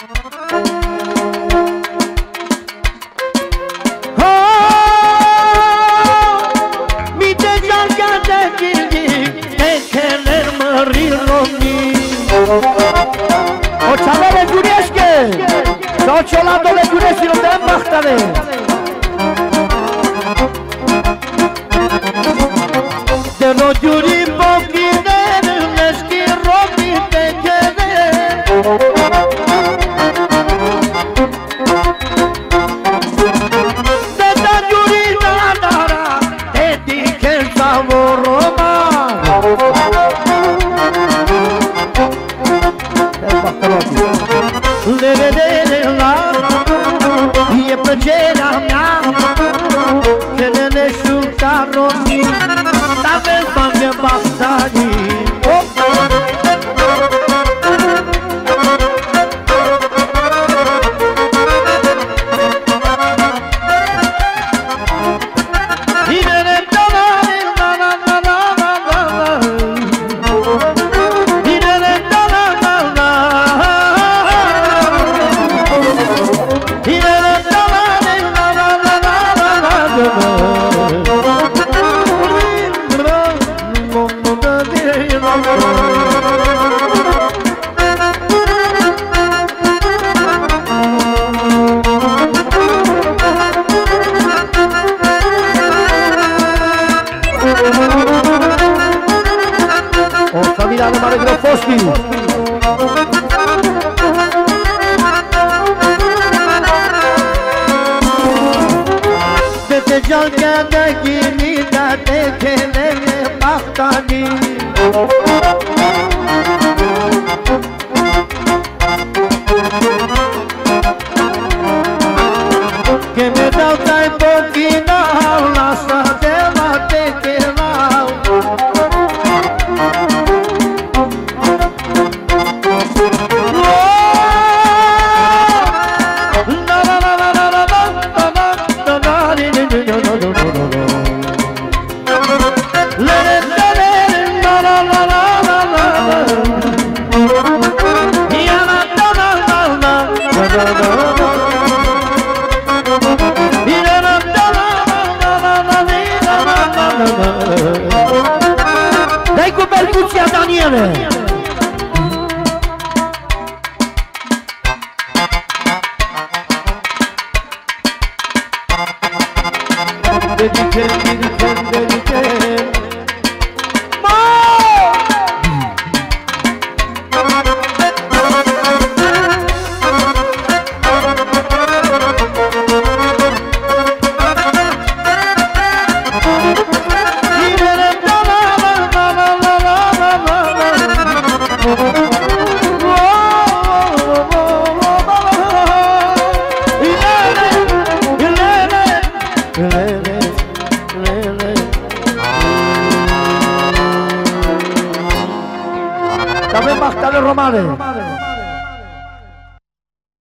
Očalele Đureške, Sočolandole Đureški rodem bahtave. Deno Đuri pokine, neški robi tekene. Deda Đuri nadara, dedi kenza voroma. E plăcerea mea că ne șuta romii, n-avem bani de bastanii. Milano Mare Grafoschi. Dete jalke de gini da dekene bahtani. Que me dau tai pochina lasă de la tekela. Dai cu percuția, Daniele! Dedicem, dedicem, dedicem! Avem bahtale romane.